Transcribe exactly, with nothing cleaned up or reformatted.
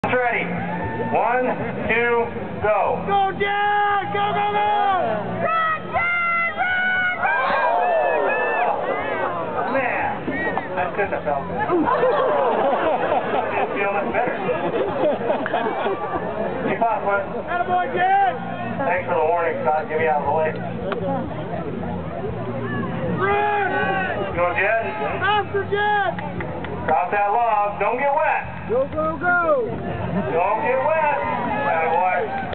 Ready. One, two, go. Go, Jack! Go, go, go! Run, Jack! Run! Oh, man, I couldn't have felt it. I didn't feel much better. Keep on, Flint. Attaboy, Jack! Thanks for the warning, Scott. Get me out of the way. Run! Go, Jed. Faster, Jack! Drop that log. Don't get wet. Go, go, go! Don't get wet. Attaboy.